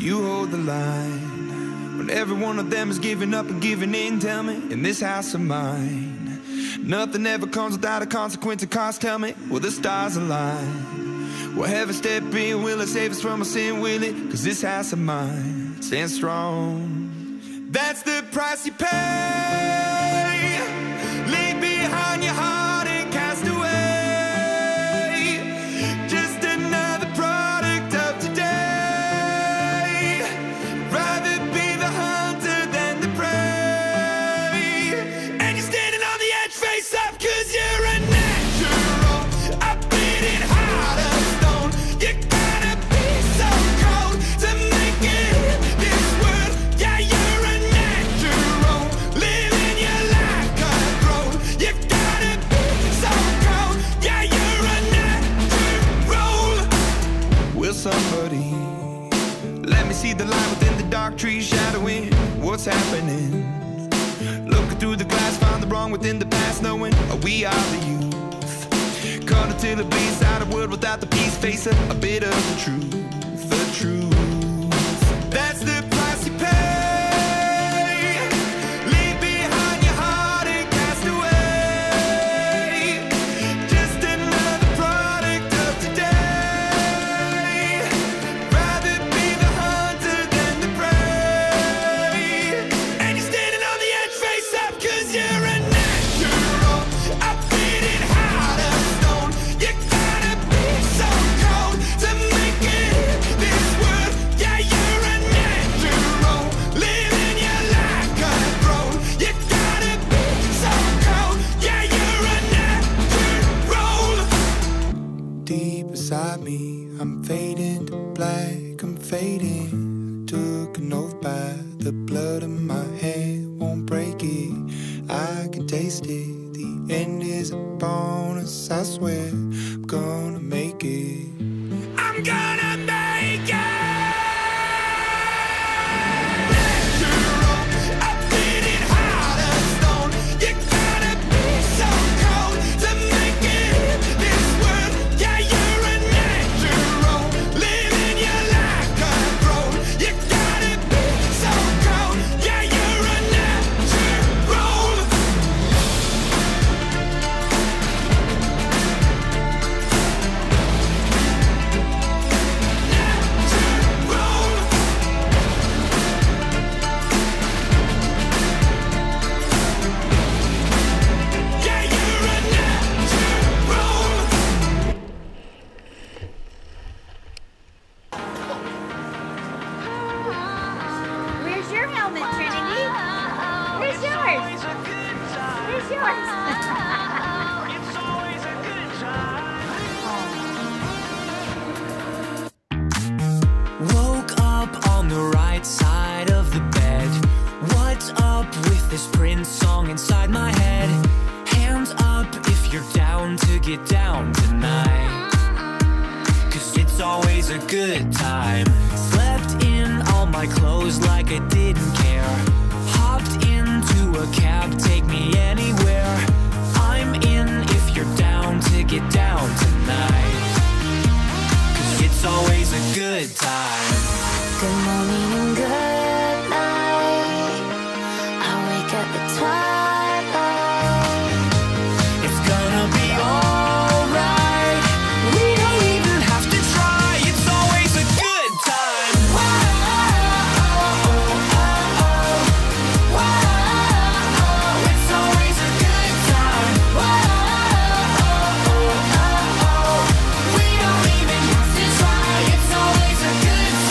you hold the line. When every one of them is giving up and giving in, tell me, in this house of mine, nothing ever comes without a consequence or cost. Tell me, will the stars align? Will heaven step in? Will it save us from our sin? Will it? Cause this house of mine stands strong. That's the price you pay. Leave behind your heart and cast away. Just another product of today. Rather be the hunter than the prey. And you're standing on the edge, face up, cause you're a natural. A beating heart of stone. You gotta be so cold to make it in this world. Yeah, you're a natural. Living your life cutthroat. You gotta be so cold. Yeah, you're a natural. Will somebody let me see the light within the dark trees shadowing what's happening? Looking through the glass, find the wrong within the past, knowing we are the youth. Caught until it bleeds out of world without the peace, face a bit of the truth, the truth. That's the price you pay. Leave behind your heart and cast away. Just another product of today. Rather be the hunter than the prey. And you're standing on the edge, face up, cause you're a natural. A beating heart of stone. You gotta be so cold to make it in this world. Yeah, you're a natural. Living your life cutthroat. You gotta be so cold. Yeah, you're a natural. Deep inside me, I'm fading to black, I'm fading. Took an oath by the blood in my head, won't break it. I can taste it. The end is a bonus, I swear. I'm gonna make it. I'm gonna make it. Natural, a beating heart of stone. You gotta be so cold to make it in this world. Yeah, you're a natural. Living your life cutthroat. You gotta be so cold. Yeah, you're a natural. Yeah, you're a natural. Where's your helmet, Trinity? Where's yours? Where's yours? Woke up on the right side of the bed. What's up with this Prince song inside my head? Hands up if you're down to get down tonight. Cause it's always a good time. Slept in all my clothes like I didn't care. Hopped into a cab, take me anywhere. I'm in if you're down to get down tonight. Cause it's always a good time. Good morning and good night. I wake up at twilight. It's gonna be alright. We don't even have to try. It's always a good time. It's always a good time. We don't even have to try. It's always a good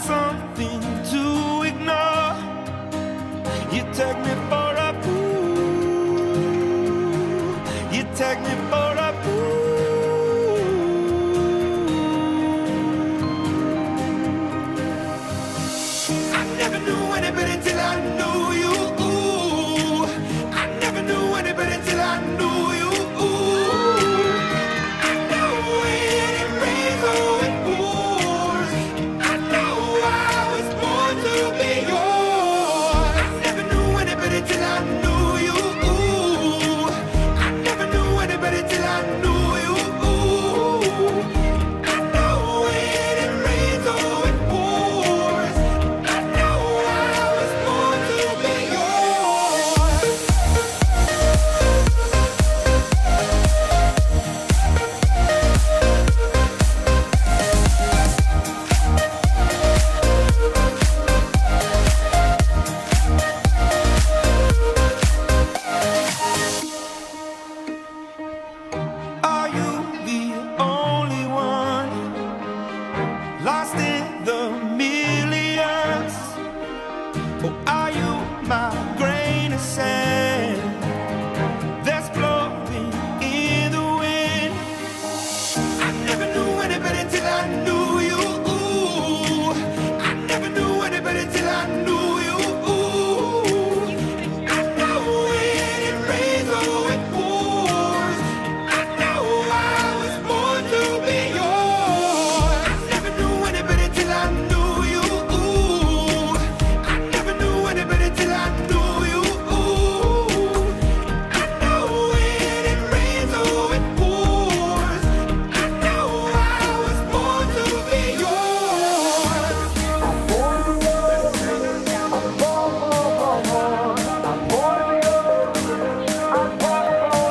something to ignore. You take me for a fool. You take me for a fool. I never knew any better till I knew you. I never knew any better till I knew you. I know when it rains or it pours. I know I was born to be yours. I never knew any better till I knew you. I never knew any better till I knew you. I know when it rains or it pours. I know I was born to be yours. Are you the only one lost in the millions? Or are you my grain of sand that's blowing in the wind? I never knew any better till I knew you. I never knew any better till I knew you. I know when it rains or it pours. I know I was born to be yours. I never knew any better till I knew you. I never knew any better till I knew you. I know when it rains or it pours. I know I was born to be yours. I'm born to be yours. I'm born to be yours. I'm born to be yours. I'm born to be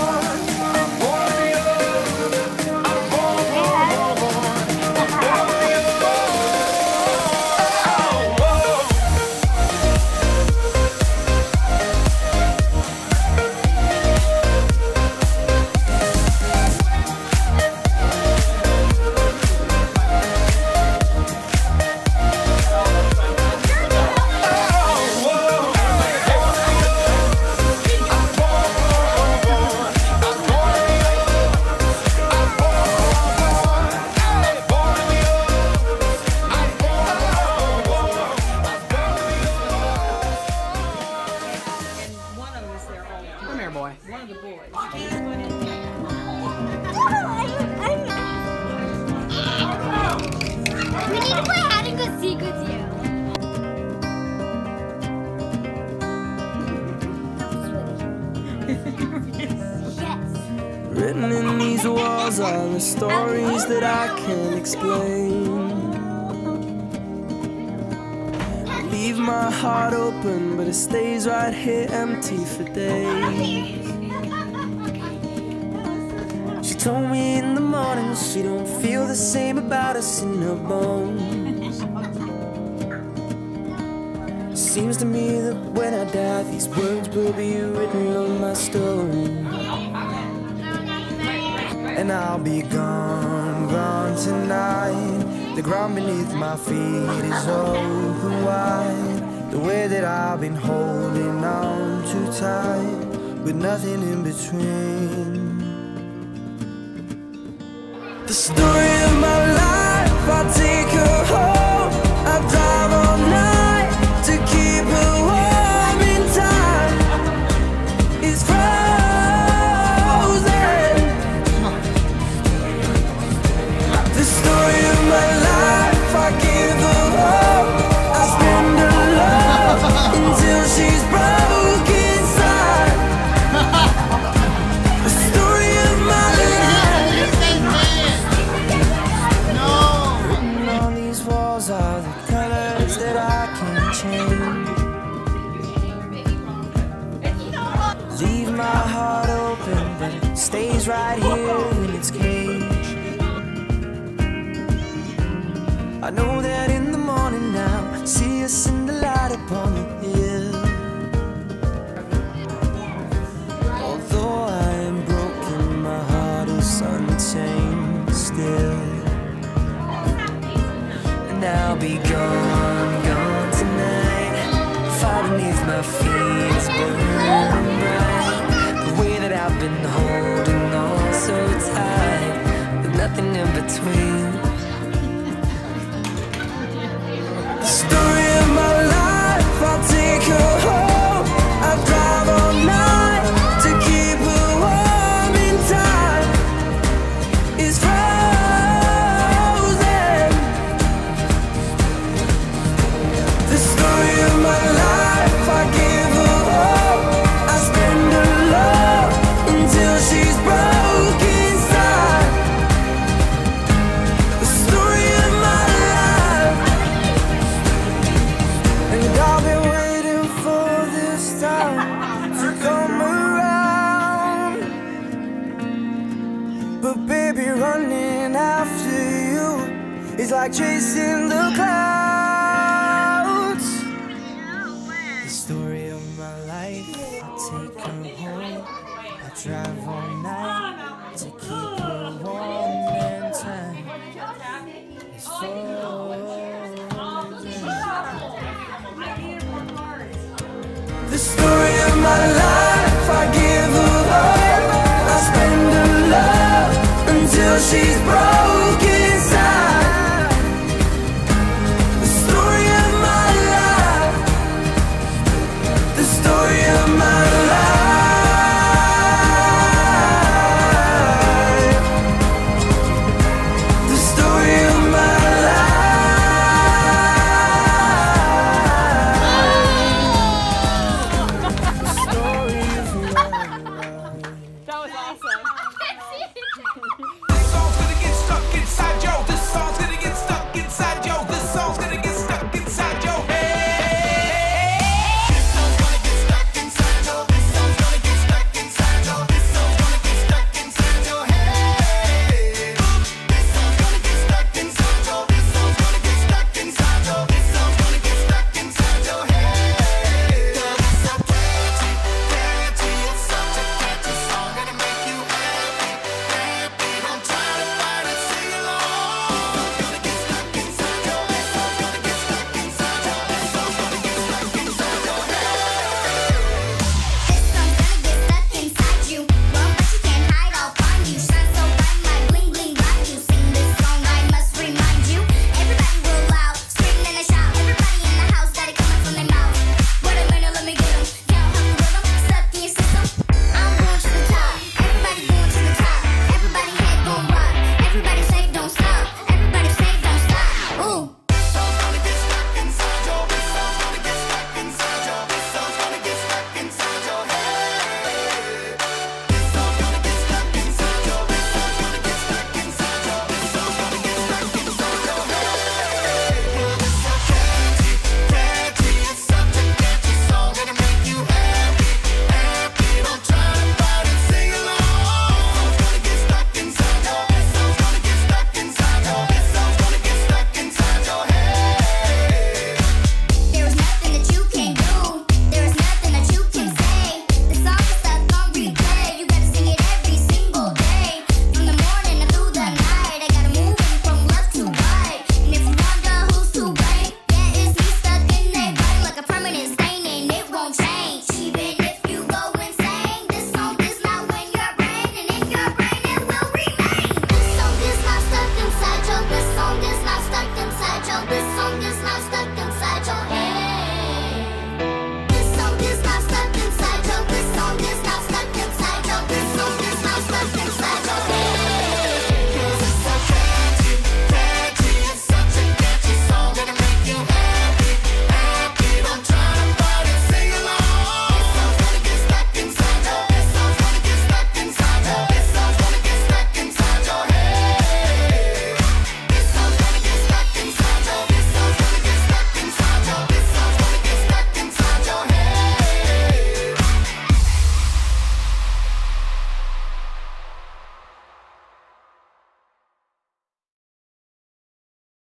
Come here, boy. We need to play hide and go seek with you. Yes. Written in these walls are the stories that I can't explain. Leave my heart open, but it stays right here empty for days. She told me in the morning she don't feel the same about us in her bones. Seems to me that when I die, these words will be written on my stone. And I'll be gone, gone tonight. The ground beneath my feet is open wide. The way that I've been holding on too tight, with nothing in between. The story of my life, I'll take her home. I'll drive all night to keep her warm in time. It's frozen. The story of my life, I give her hope. I spend her love until she's broke inside. The story of my life. Written on these walls are the colors that I can't change. Leave my heart open, but it stays right here in its cage. I know that in the morning now, see us in the light upon the hill. Although I am broken, my heart is untamed still. And and I'll be gone, gone tonight. Fire beneath my feet is burning bright. The way that I've been holding on so tight, with nothing in between. The story of my life, I'll take her home. I'll drive all night to keep her warm in time. It's frozen. The story of my life, I give her hope. I spend her love until she's broke inside. The story of my life. And I've been waiting for this time to come around. But baby, running after you is like chasing the clouds. The story of my life, I take her home. I drive all night to keep her warm and tight. It's the story of my life, I give her hope. I spend her love until she's broken.